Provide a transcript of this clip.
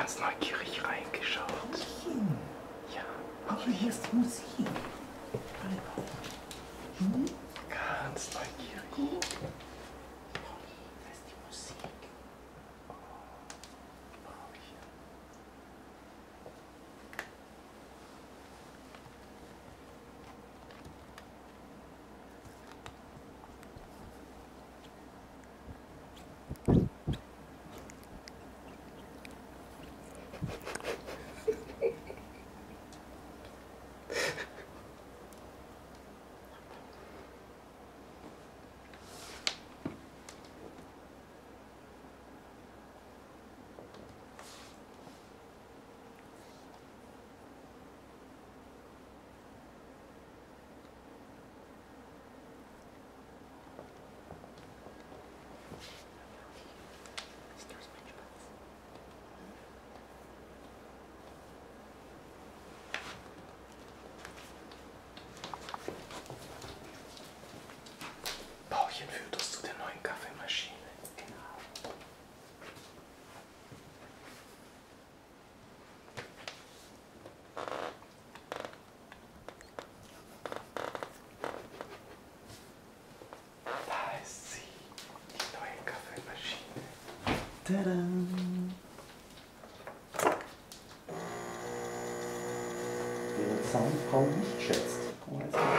ganz neugierig reingeschaut. Paulchen. Ja, Paulchen, hier ist Musik. Hallo, Paulchen. ganz neugierig. Gut. Pauli, da ist die Musik. Paulchen. Paulchen führt uns zu der neuen Kaffeemaschine. Genau. Da ist sie, die neue Kaffeemaschine. Tada! Wer den Sound Paul nicht schätzt, kann man jetzt mal